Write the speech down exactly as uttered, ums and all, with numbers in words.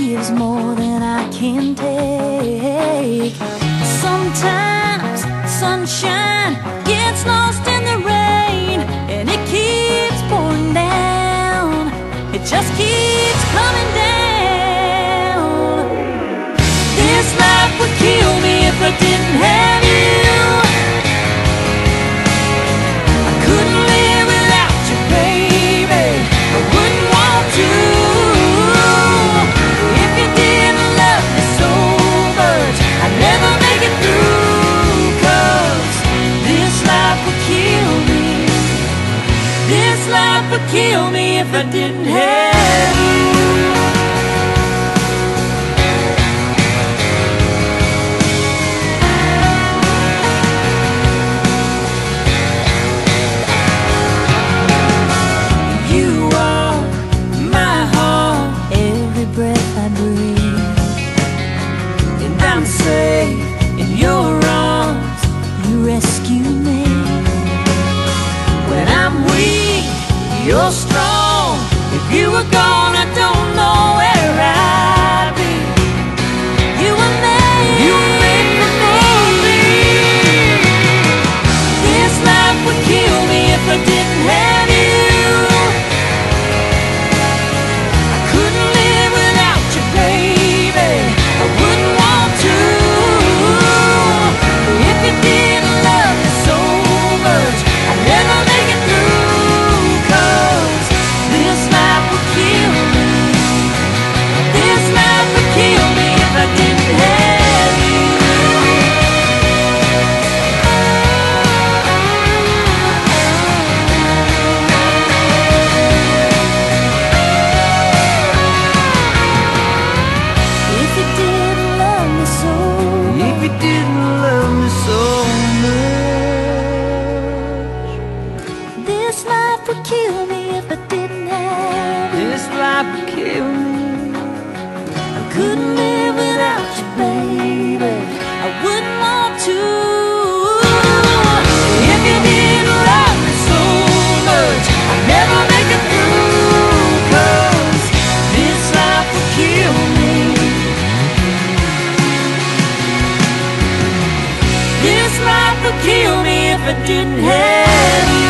gives more than I can take. Sometimes sunshine gets lost in the rain, and it keeps pouring down. It just keeps coming down. This life would kill me if I didn't have you. I couldn't live without you, baby. I wouldn't want to. If you didn't love me so much, I'd never make it through. 'Cause this life would kill me. This life would kill me if I didn't have you. I'm safe in your arms, you rescue me. When I'm weak, you're strong. If you were gone, I don't know where I'd be. You were made, you were made for me. This life would kill me if I didn't have you. I couldn't live without you, baby. I wouldn't want to. If you didn't love me so much, I'd never make it through. 'Cause this life would kill me. This life would kill me if I didn't have you. If you didn't love me so, if you didn't love me so much, this life would kill me if I didn't have you. This life would kill me. I couldn't live without you, baby. I wouldn't want to. If you didn't love me so much, I'd never make it through. 'Cause this life would kill me. This life would kill me if I didn't have you.